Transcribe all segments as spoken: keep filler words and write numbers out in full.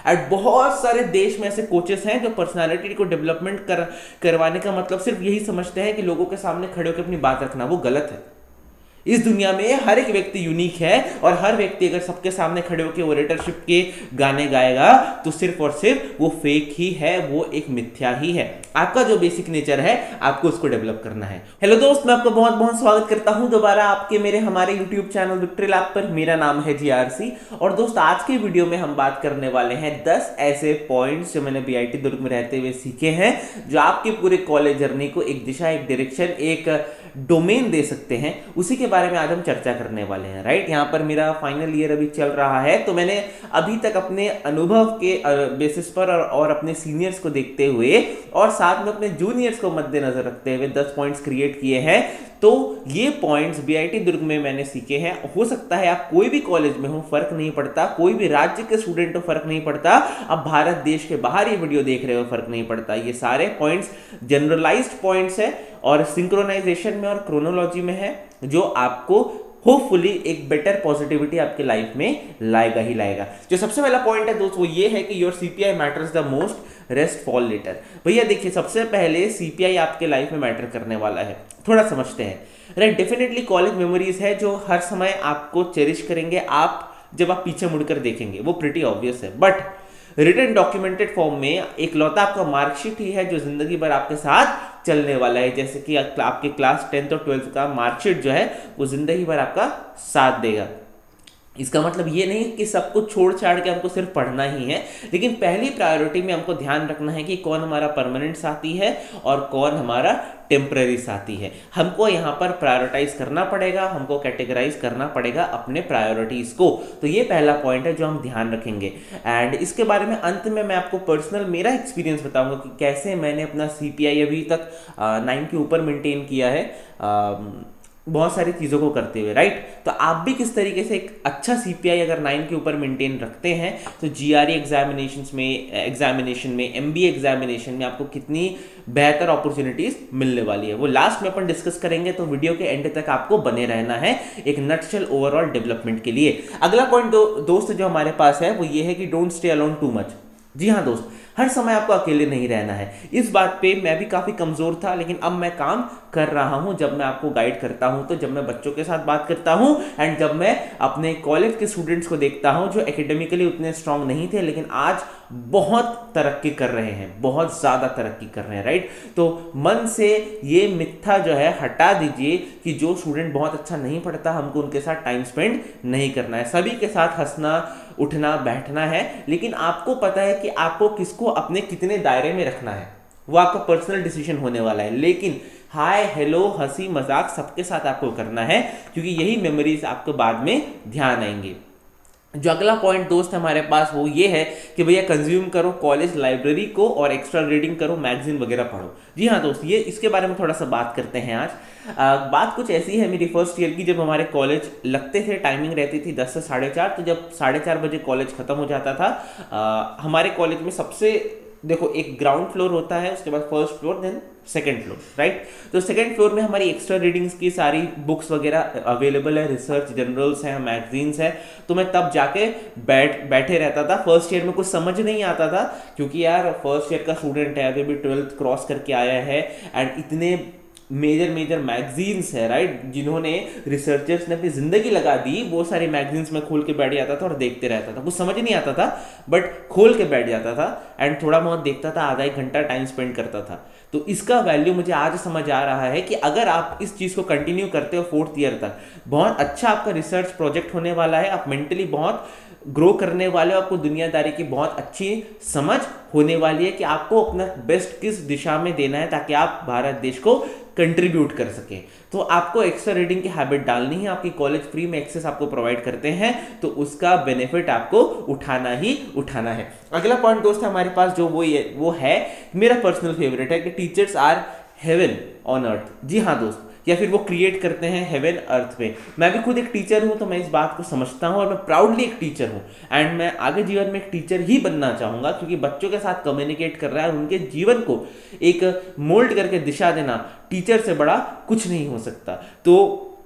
And बहुत सारे देश में ऐसे कोचेस हैं जो पर्सनालिटी को डेवलपमेंट कर करवाने का मतलब सिर्फ यही समझते हैं कि लोगों के सामने खड़े होकर अपनी बात रखना। वो गलत है। इस दुनिया में हर एक व्यक्ति यूनिक है और हर व्यक्ति अगर सबके सामने खड़े होकर ओरेटरशिप के गाने गाएगा तो सिर्फ और सिर्फ वो फेक ही है, वो एक मिथ्या ही है। आपका जो बेसिक नेचर है आपको उसको डेवलप करना है। हेलो दोस्त, मैं आपका बहुत बहुत स्वागत करता हूं दोबारा आपके मेरे हमारे यूट्यूब चैनल विक्ट्री लैब पर। मेरा नाम है जीआरसी और दोस्त आज के वीडियो में हम बात करने वाले हैं दस ऐसे पॉइंट्स जो मैंने बीआईटी दुर्ग में रहते हुए सीखे हैं, जो आपके पूरे कॉलेज जर्नी को एक दिशा, एक डायरेक्शन, एक डोमेन दे सकते हैं। उसी के बारे में आज हम चर्चा करने वाले हैं। राइट, यहाँ पर मेरा फाइनल ईयर अभी चल रहा है, तो मैंने अभी तक अपने अनुभव के बेसिस पर और, और अपने सीनियर्स को देखते हुए और साथ में अपने जूनियर्स को मद्देनजर रखते हुए दस पॉइंट्स क्रिएट किए हैं। तो ये पॉइंट्स बीआईटी दुर्ग में मैंने सीखे हैं। हो सकता है आप कोई भी कॉलेज में हो, फर्क नहीं पड़ता, कोई भी राज्य के स्टूडेंट हो, फर्क नहीं पड़ता, अब भारत देश के बाहर ये वीडियो देख रहे हो, फर्क नहीं पड़ता। ये सारे पॉइंट्स जनरलाइज्ड पॉइंट्स है और सिंक्रोनाइजेशन में और क्रोनोलॉजी में है, जो आपको होपफुली एक बेटर पॉजिटिविटी आपके लाइफ में लाएगा ही लाएगा। जो सबसे पहला पॉइंट है दोस्त वो ये है कि your CPI matters the most, rest fall later. भैया देखिए, सबसे पहले सीपीआई आपके लाइफ में मैटर करने वाला है, थोड़ा समझते हैं। राइट, डेफिनेटली कॉलेज मेमोरीज है जो हर समय आपको चेरिश करेंगे। आप जब आप पीछे मुड़कर देखेंगे वो प्रिटी ऑब्वियस है, बट रिटन डॉक्यूमेंटेड फॉर्म में एक लौता आपका मार्कशीट ही है जो जिंदगी भर आपके साथ चलने वाला है। जैसे कि आपके क्लास टेंथ और ट्वेल्थ का मार्कशीट जो है वो जिंदगी भर आपका साथ देगा। इसका मतलब ये नहीं कि सब कुछ छोड़ छाड़ के हमको सिर्फ पढ़ना ही है, लेकिन पहली प्रायोरिटी में हमको ध्यान रखना है कि कौन हमारा परमानेंट साथी है और कौन हमारा टेम्पररी साथी है। हमको यहाँ पर प्रायोरिटाइज करना पड़ेगा, हमको कैटेगराइज करना पड़ेगा अपने प्रायोरिटीज को। तो ये पहला पॉइंट है जो हम ध्यान रखेंगे। एंड इसके बारे में अंत में मैं आपको पर्सनल मेरा एक्सपीरियंस बताऊंगा कि कैसे मैंने अपना सीपीआई अभी तक नाइन के ऊपर मेंटेन किया है, आ, बहुत सारी चीज़ों को करते हुए। राइट, तो आप भी किस तरीके से एक अच्छा सीपीआई अगर नाइन के ऊपर मेंटेन रखते हैं तो जीआरई एग्जामिनेशंस में एग्जामिनेशन में एमबीए एग्जामिनेशन में आपको कितनी बेहतर अपॉर्चुनिटीज मिलने वाली है, वो लास्ट में अपन डिस्कस करेंगे। तो वीडियो के एंड तक आपको बने रहना है एक नटशेल ओवरऑल डेवलपमेंट के लिए। अगला पॉइंट दो, दोस्त जो हमारे पास है वो ये है कि don't stay alone too much. जी हाँ दोस्त, हर समय आपको अकेले नहीं रहना है। इस बात पे मैं भी काफ़ी कमज़ोर था, लेकिन अब मैं काम कर रहा हूँ। जब मैं आपको गाइड करता हूँ, तो जब मैं बच्चों के साथ बात करता हूँ एंड जब मैं अपने कॉलेज के स्टूडेंट्स को देखता हूँ जो एकेडमिकली उतने स्ट्रांग नहीं थे लेकिन आज बहुत तरक्की कर रहे हैं, बहुत ज़्यादा तरक्की कर रहे हैं। राइट, तो मन से ये मिथ्या जो है हटा दीजिए कि जो स्टूडेंट बहुत अच्छा नहीं पढ़ता हमको उनके साथ टाइम स्पेंड नहीं करना है। सभी के साथ हंसना, उठना, बैठना है, लेकिन आपको पता है कि आपको किसको अपने कितने दायरे में रखना है, वो आपका पर्सनल डिसीजन होने वाला है। लेकिन हाय हेलो हंसी मजाक सबके साथ आपको करना है, क्योंकि यही मेमोरीज आपको बाद में ध्यान आएंगे। जो अगला पॉइंट दोस्त हमारे पास वो ये है कि भैया कंज्यूम करो कॉलेज लाइब्रेरी को और एक्स्ट्रा रीडिंग करो, मैगजीन वगैरह पढ़ो। जी हाँ दोस्त, ये इसके बारे में थोड़ा सा बात करते हैं आज। आ, बात कुछ ऐसी है, मेरी फर्स्ट ईयर की जब हमारे कॉलेज लगते थे, टाइमिंग रहती थी दस से साढ़े चार, तो जब साढ़े चार बजे कॉलेज खत्म हो जाता था, आ, हमारे कॉलेज में सबसे देखो एक ग्राउंड फ्लोर होता है, उसके बाद first floor, then second floor. Right, तो सेकंड फ्लोर में हमारी एक्स्ट्रा रीडिंग्स की सारी बुक्स वगैरह अवेलेबल है, रिसर्च जर्नल्स हैं, मैगजीन्स हैं। तो मैं तब जाके बैठ बैठे रहता था। फर्स्ट ईयर में कुछ समझ नहीं आता था, क्योंकि यार फर्स्ट ईयर का स्टूडेंट है, अभी भी ट्वेल्थ क्रॉस करके आया है एंड इतने मेजर मेजर मैगजीन्स है। राइट, जिन्होंने रिसर्चर्स ने अपनी जिंदगी लगा दी, वो सारी मैगजीन्स में खोल के बैठ जाता था और देखते रहता था। कुछ समझ नहीं आता था बट खोल के बैठ जाता था एंड थोड़ा बहुत देखता था, आधा एक घंटा टाइम स्पेंड करता था। तो इसका वैल्यू मुझे आज समझ आ रहा है कि अगर आप इस चीज को कंटिन्यू करते हो फोर्थ ईयर तक, बहुत अच्छा आपका रिसर्च प्रोजेक्ट होने वाला है, आप मेंटली बहुत ग्रो करने वाले हो, आपको दुनियादारी की बहुत अच्छी समझ होने वाली है कि आपको अपना बेस्ट किस दिशा में देना है ताकि आप भारत देश को कंट्रीब्यूट कर सके। तो आपको एक्स्ट्रा रीडिंग की हैबिट डालनी है। आपकी कॉलेज फ्री में एक्सेस आपको प्रोवाइड करते हैं, तो उसका बेनिफिट आपको उठाना ही उठाना है। अगला पॉइंट दोस्त हमारे पास जो वो ये वो है मेरा पर्सनल फेवरेट है कि teachers are heaven on earth. जी हाँ दोस्त, या फिर वो क्रिएट करते हैं हेवन अर्थ पे। मैं भी खुद एक टीचर हूं, तो मैं इस बात को समझता हूं और मैं प्राउडली एक टीचर हूं एंड मैं आगे जीवन में एक टीचर ही बनना चाहूंगा, क्योंकि बच्चों के साथ कम्युनिकेट कर रहा है और उनके जीवन को एक मोल्ड करके दिशा देना टीचर से बड़ा कुछ नहीं हो सकता। तो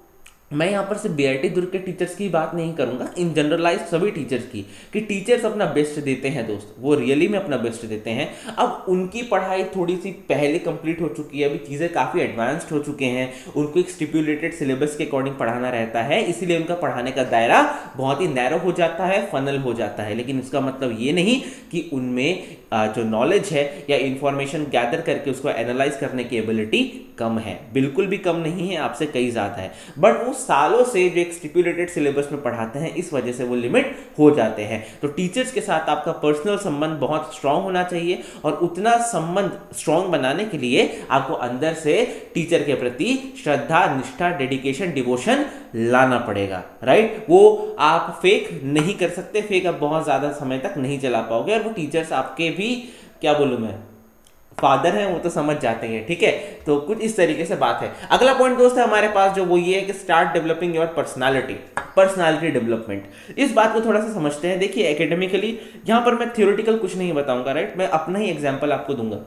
मैं यहाँ पर सिर्फ बी आई टी दुर्ग के टीचर्स की बात नहीं करूंगा, इन जनरलाइज सभी टीचर्स की, कि टीचर्स अपना बेस्ट देते हैं दोस्त, वो रियली में अपना बेस्ट देते हैं। अब उनकी पढ़ाई थोड़ी सी पहले कंप्लीट हो चुकी है, अभी चीज़ें काफ़ी एडवांस्ड हो चुके हैं, उनको एक स्टिपुलेटेड सिलेबस के अकॉर्डिंग पढ़ाना रहता है, इसीलिए उनका पढ़ाने का दायरा बहुत ही नैरो हो जाता है, फनल हो जाता है। लेकिन इसका मतलब ये नहीं कि उनमें जो नॉलेज है या इंफॉर्मेशन गैदर करके उसको एनालाइज करने की एबिलिटी कम है, बिल्कुल भी कम नहीं है, आपसे कई ज़्यादा है। बट वो सालों से जो एक स्टिपुलेटेड सिलेबस में पढ़ाते हैं, इस वजह से वो लिमिट हो जाते हैं। तो टीचर्स के साथ आपका पर्सनल संबंध बहुत स्ट्रांग होना चाहिए, और उतना संबंध स्ट्रांग बनाने के लिए आपको अंदर से टीचर के प्रति श्रद्धा, निष्ठा, डेडिकेशन, डिवोशन लाना पड़ेगा, राइट। वो आप फेक नहीं कर सकते, फेक आप बहुत ज्यादा समय तक नहीं चला पाओगे, और वो टीचर्स आपके भी, क्या बोलूं मैं, फादर हैं, वो तो समझ जाते हैं, ठीक है। तो कुछ इस तरीके से बात है। अगला पॉइंट दोस्त है हमारे पास, जो वो ये है कि start developing your personality, personality development. इस बात को थोड़ा सा समझते हैं। देखिए एकेडमिकली यहां पर मैं थ्योरेटिकल कुछ नहीं बताऊंगा, राइट, मैं अपना ही एग्जांपल आपको दूंगा।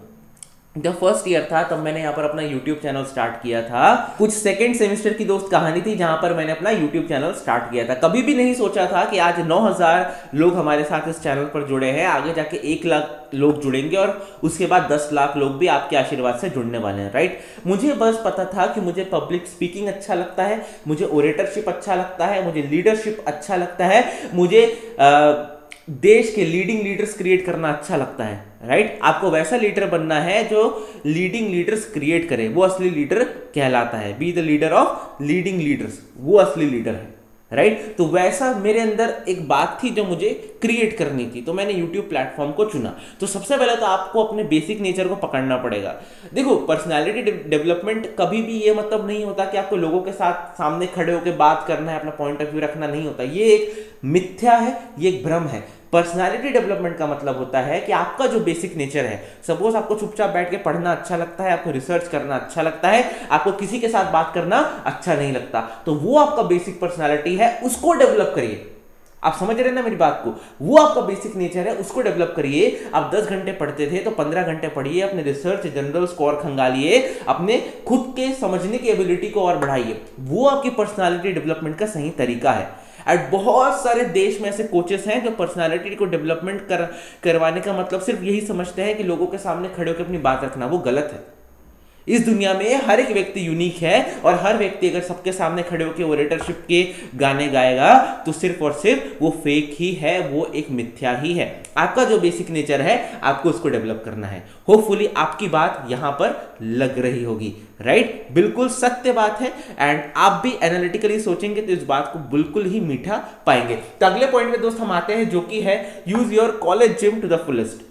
जब फर्स्ट ईयर था तब मैंने यहाँ पर अपना यूट्यूब चैनल स्टार्ट किया था। कुछ सेकंड सेमेस्टर की दोस्त कहानी थी जहां पर मैंने अपना यूट्यूब चैनल स्टार्ट किया था। कभी भी नहीं सोचा था कि आज नौ हज़ार लोग हमारे साथ इस चैनल पर जुड़े हैं, आगे जाके एक लाख लोग जुड़ेंगे, और उसके बाद दस लाख लोग भी आपके आशीर्वाद से जुड़ने वाले हैं, राइट। मुझे बस पता था कि मुझे पब्लिक स्पीकिंग अच्छा लगता है, मुझे ओरेटरशिप अच्छा लगता है, मुझे लीडरशिप अच्छा लगता है, मुझे आ, देश के लीडिंग लीडर्स क्रिएट करना अच्छा लगता है, राइट right? आपको वैसा लीडर बनना है जो लीडिंग लीडर्स क्रिएट करे, वो असली लीडर कहलाता है। Be the leader of leading leaders, वो असली लीडर है, राइट right? तो वैसा मेरे अंदर एक बात थी जो मुझे क्रिएट करनी थी, तो मैंने यूट्यूब प्लेटफॉर्म को चुना। तो सबसे पहले तो आपको अपने बेसिक नेचर को पकड़ना पड़ेगा। देखो पर्सनालिटी डेवलपमेंट कभी भी ये मतलब नहीं होता कि आपको लोगों के साथ सामने खड़े होकर बात करना है, अपना पॉइंट ऑफ व्यू रखना नहीं होता, ये एक मिथ्या है, ये एक भ्रम है। पर्सनालिटी डेवलपमेंट का मतलब होता है कि आपका जो बेसिक नेचर है, सपोज आपको चुपचाप बैठ के पढ़ना अच्छा लगता है, आपको रिसर्च करना अच्छा लगता है, आपको किसी के साथ बात करना अच्छा नहीं लगता, तो वो आपका बेसिक पर्सनालिटी है, उसको डेवलप करिए। आप समझ रहे हैं ना मेरी बात को, वो आपका बेसिक नेचर है, उसको डेवलप करिए। आप दस घंटे पढ़ते थे तो पंद्रह घंटे पढ़िए, अपने रिसर्च जनरल स्कोर खंगालिए, अपने खुद के समझने की एबिलिटी को और बढ़ाइए, वो आपकी पर्सनालिटी डेवलपमेंट का सही तरीका है। एंड बहुत सारे देश में ऐसे कोचेस हैं जो पर्सनालिटी को डेवलपमेंट कर करवाने का मतलब सिर्फ यही समझते हैं कि लोगों के सामने खड़े होकर अपनी बात रखना, वो गलत है। इस दुनिया में हर एक व्यक्ति यूनिक है, और हर व्यक्ति अगर सबके सामने खड़े होकर ओरेटरशिप के गाने गाएगा तो सिर्फ और सिर्फ वो फेक ही है, वो एक मिथ्या ही है। आपका जो बेसिक नेचर है आपको उसको डेवलप करना है। होपफुली आपकी बात यहां पर लग रही होगी, राइट, बिल्कुल सत्य बात है। एंड आप भी एनालिटिकली सोचेंगे तो इस बात को बिल्कुल ही मीठा पाएंगे। तो अगले पॉइंट में दोस्त हम आते हैं, जो कि है use your college gym to the fullest.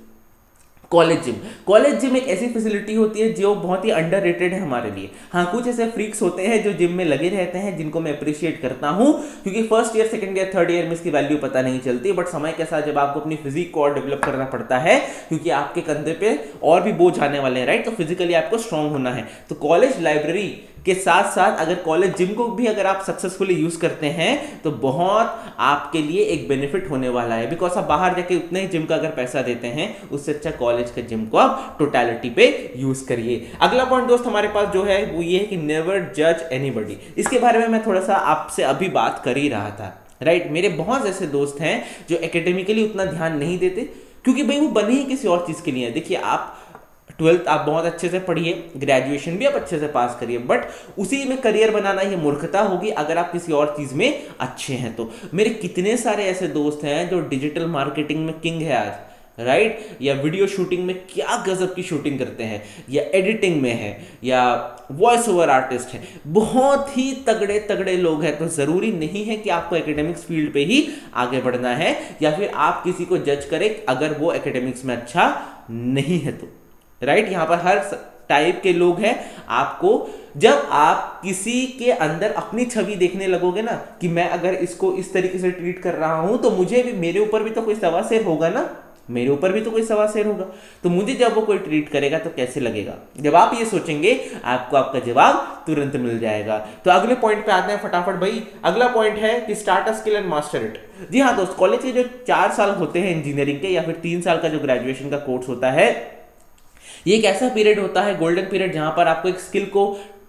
College gym, college gym एक ऐसी फैसिलिटी होती है जो बहुत ही अंडररेटेड है हमारे लिए। हाँ, कुछ ऐसे फ्रीक्स होते हैं जो जिम में लगे रहते हैं, जिनको मैं अप्रिशिएट करता हूं, क्योंकि first year, second year, third year में इसकी वैल्यू पता नहीं चलती, बट समय के साथ जब आपको अपनी फिजिक को और डेवलप करना पड़ता है, क्योंकि आपके कंधे पे और भी बोझ आने वाले हैं, राइट, तो फिजिकली आपको स्ट्रांग होना है। तो कॉलेज लाइब्रेरी के साथ साथ अगर कॉलेज जिम को भी अगर आप सक्सेसफुली यूज करते हैं तो बहुत आपके लिए एक बेनिफिट होने वाला है, बिकॉज आप बाहर जाके उतने ही जिम का अगर पैसा देते हैं, उससे अच्छा कॉलेज के जिम को आप टोटलिटी पे यूज करिए। अगला पॉइंट दोस्त हमारे पास जो है वो ये है कि नेवर जज एनीबॉडी। इसके बारे में मैं थोड़ा सा आपसे अभी बात कर ही रहा था, राइट right? मेरे बहुत ऐसे दोस्त हैं जो एकेडमिकली उतना ध्यान नहीं देते, क्योंकि भाई वो बने ही किसी और चीज के लिए। देखिए आप ट्वेल्थ आप बहुत अच्छे से पढ़िए, ग्रेजुएशन भी आप अच्छे से पास करिए, बट उसी में करियर बनाना ये मूर्खता होगी अगर आप किसी और चीज में अच्छे हैं तो। मेरे कितने सारे ऐसे दोस्त हैं जो डिजिटल मार्केटिंग में किंग है आज, राइट right? या वीडियो शूटिंग में क्या गजब की शूटिंग करते हैं, या एडिटिंग में है, या वॉइस ओवर आर्टिस्ट है, बहुत ही तगड़े तगड़े लोग हैं। तो जरूरी नहीं है कि आपको एकेडमिक्स फील्ड पे ही आगे बढ़ना है, या फिर आप किसी को जज करें अगर वो एकेडमिक्स में अच्छा नहीं है तो, राइट right? यहाँ पर हर टाइप के लोग हैं। आपको जब आप किसी के अंदर अपनी छवि देखने लगोगे ना कि मैं अगर इसको इस तरीके से ट्रीट कर रहा हूं तो मुझे भी, मेरे ऊपर भी तो कोई सवा शेर होगा ना, मेरे ऊपर भी तो कोई सवा शेर होगा, तो मुझे जब वो कोई ट्रीट करेगा तो कैसे लगेगा। जब आप ये सोचेंगे आपको आपका जवाब तुरंत मिल जाएगा। तो अगले पॉइंट पे आते हैं फटाफट भाई। अगला पॉइंट है कि start a skill and master it. जी हाँ दोस्त, कॉलेज के जो चार साल होते हैं इंजीनियरिंग के, या फिर तीन साल का जो ग्रेजुएशन का कोर्स होता है, ये एक ऐसा पीरियड होता है, गोल्डन पीरियड, जहां पर आपको एक स्किल को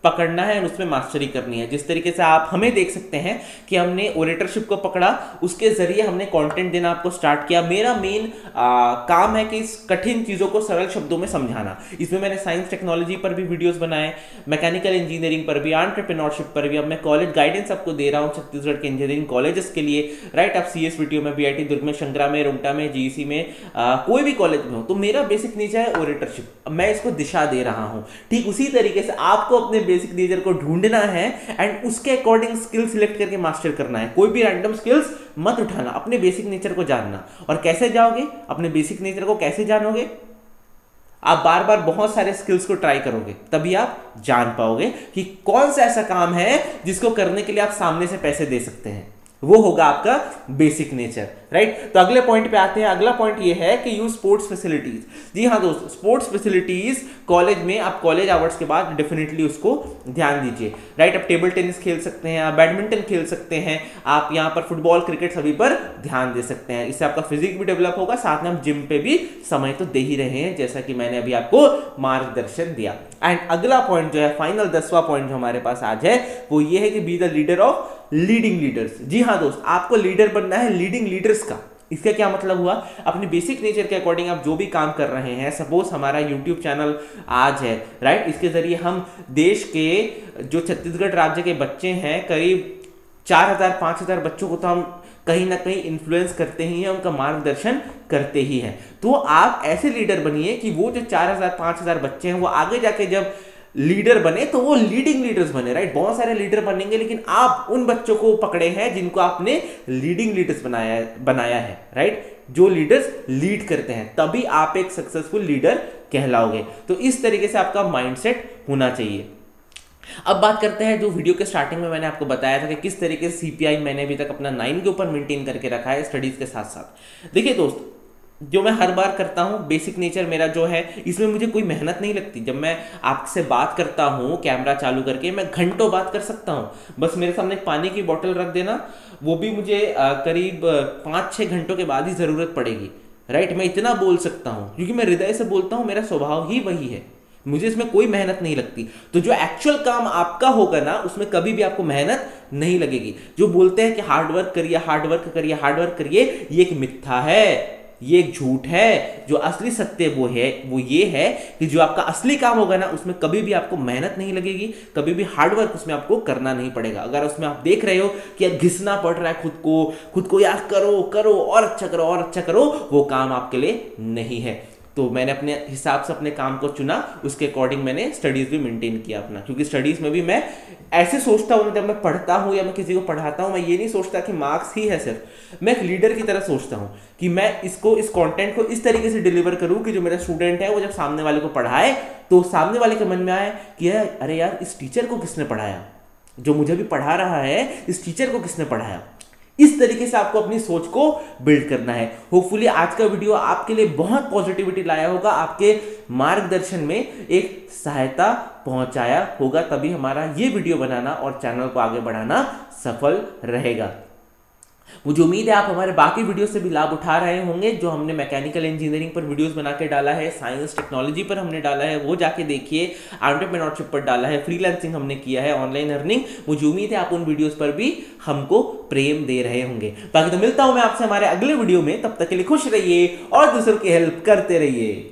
पकड़ना है और उसमें मास्टरी करनी है। जिस तरीके से आप हमें देख सकते हैं कि हमने ओरेटरशिप को पकड़ा, उसके जरिए हमने कंटेंट देना आपको स्टार्ट किया। मेरा मेन काम है कि इस कठिन चीजों को सरल शब्दों में समझाना। इसमें मैंने साइंस टेक्नोलॉजी पर भी वीडियोस बनाए, मैकेनिकल इंजीनियरिंग पर भी, एंटरप्रेन्योरशिप पर भी। अब मैं कॉलेज गाइडेंस आपको दे रहा हूं छत्तीसगढ़ के इंजीनियरिंग कॉलेजेस के लिए, राइट। आप सी एस वी टी में, बी आई टी दुर्ग में, शंकरा में, रुंगटा में, जी सी में, आ, कोई भी कॉलेज में हो, तो मेरा बेसिक नेचर है ओरेटरशिप। मैं इसको दिशा दे रहा हूं। ठीक उसी तरीके से आपको अपने बेसिक नेचर को ढूंढना है एंड उसके अकॉर्डिंग स्किल सिलेक्ट करके मास्टर करना है। कोई भी रैंडम स्किल्स मत उठाना, अपने बेसिक नेचर को जानना। और कैसे जाओगे अपने बेसिक नेचर को, कैसे जानोगे? आप बार बार बहुत सारे स्किल्स को ट्राई करोगे, तभी आप जान पाओगे कि कौन सा ऐसा काम है जिसको करने के लिए आप सामने से पैसे दे सकते हैं। वो होगा आपका बेसिक नेचर, राइट। तो अगले पॉइंट पे आते हैं। अगला पॉइंट ये है कि यूज स्पोर्ट्स फैसिलिटीज। जी हाँ दोस्त, स्पोर्ट्स फैसिलिटीज कॉलेज में, आप कॉलेज आवर्स के बाद डेफिनेटली उसको ध्यान दीजिए, राइट। आप टेबल टेनिस खेल सकते हैं, आप बैडमिंटन खेल सकते हैं, आप यहाँ पर फुटबॉल, क्रिकेट सभी पर ध्यान दे सकते हैं। इससे आपका फिजिक भी डेवलप होगा, साथ में हम जिम पे भी समय तो दे ही रहे हैं, जैसा कि मैंने अभी आपको मार्गदर्शन दिया। एंड अगला पॉइंट जो है, फाइनल दसवां पॉइंट जो हमारे पास आज है, वो ये है कि be the leader of leading leaders. जी हाँ दोस्त, आपको लीडर बनना है लीडिंग लीडर्स का। इसका क्या मतलब हुआ? अपने बेसिक नेचर के अकॉर्डिंग आप जो भी काम कर रहे हैं, सपोज हमारा यूट्यूब चैनल आज है, राइट। इसके जरिए हम देश के जो छत्तीसगढ़ राज्य के बच्चे हैं, करीब चार हजार पांच हजार बच्चों को तो हम कहीं ना कहीं इन्फ्लुएंस करते ही हैं, उनका मार्गदर्शन करते ही हैं। तो आप ऐसे लीडर बनिए कि वो जो चार हजार पांच हजार बच्चे हैं, वो आगे जाके जब लीडर बने तो वो लीडिंग लीडर्स बने, राइट। बहुत सारे लीडर बनेंगे, लेकिन आप उन बच्चों को पकड़े हैं जिनको आपने लीडिंग लीडर्स बनाया बनाया है, राइट। जो लीडर्स लीड करते हैं, तभी आप एक सक्सेसफुल लीडर कहलाओगे। तो इस तरीके से आपका माइंडसेट होना चाहिए। अब बात करते हैं, जो वीडियो के स्टार्टिंग में मैंने आपको बताया था कि किस तरीके से सीपीआई मैंने अभी तक अपना नाइन के ऊपर मेंटेन करके रखा है स्टडीज के साथ साथ। देखिए दोस्त, जो मैं हर बार करता हूं, बेसिक नेचर मेरा जो है, इसमें मुझे कोई मेहनत नहीं लगती। जब मैं आपसे बात करता हूं कैमरा चालू करके, मैं घंटों बात कर सकता हूं। बस मेरे सामने पानी की बोतल रख देना, वो भी मुझे आ, करीब पाँच छः घंटों के बाद ही जरूरत पड़ेगी, राइट। मैं इतना बोल सकता हूं क्योंकि मैं हृदय से बोलता हूं, मेरा स्वभाव ही वही है, मुझे इसमें कोई मेहनत नहीं लगती। तो जो एक्चुअल काम आपका होगा ना, उसमें कभी भी आपको मेहनत नहीं लगेगी। जो बोलते हैं कि हार्डवर्क करिए, हार्डवर्क करिए, हार्डवर्क करिए, ये एक मिथ्या है, ये एक झूठ है। जो असली सत्य वो है वो ये है कि जो आपका असली काम होगा ना, उसमें कभी भी आपको मेहनत नहीं लगेगी, कभी भी हार्डवर्क उसमें आपको करना नहीं पड़ेगा। अगर उसमें आप देख रहे हो कि यार घिसना पड़ रहा है खुद को खुद को यार करो करो और अच्छा करो और अच्छा करो, वो काम आपके लिए नहीं है। तो मैंने अपने हिसाब से अपने काम को चुना, उसके अकॉर्डिंग मैंने स्टडीज भी मेंटेन किया अपना। क्योंकि स्टडीज में भी मैं ऐसे सोचता हूँ, जब मैं पढ़ता हूँ या मैं किसी को पढ़ाता हूँ, मैं ये नहीं सोचता कि मार्क्स ही है सिर्फ। मैं एक लीडर की तरह सोचता हूँ कि मैं इसको, इस कंटेंट को इस तरीके से डिलीवर करूँ कि जो मेरा स्टूडेंट है वो जब सामने वाले को पढ़ाए तो सामने वाले के मन में आए कि अरे यार, इस टीचर को किसने पढ़ाया, जो मुझे भी पढ़ा रहा है, इस टीचर को किसने पढ़ाया। इस तरीके से आपको अपनी सोच को बिल्ड करना है। होपफुली आज का वीडियो आपके लिए बहुत पॉजिटिविटी लाया होगा, आपके मार्गदर्शन में एक सहायता पहुंचाया होगा, तभी हमारा ये वीडियो बनाना और चैनल को आगे बढ़ाना सफल रहेगा। मुझे उम्मीद है आप हमारे बाकी वीडियो से भी लाभ उठा रहे होंगे। जो हमने मैकेनिकल इंजीनियरिंग पर वीडियोस बना के डाला है, साइंस टेक्नोलॉजी पर हमने डाला है, वो जाके देखिए। एंटरप्रेन्योरशिप पर डाला है, फ्रीलांसिंग हमने किया है, ऑनलाइन अर्निंग। मुझे उम्मीद है आप उन वीडियोस पर भी हमको प्रेम दे रहे होंगे। बाकी तो मिलता हूं मैं आपसे हमारे अगले वीडियो में, तब तक के लिए खुश रहिए और दूसरों की हेल्प करते रहिए।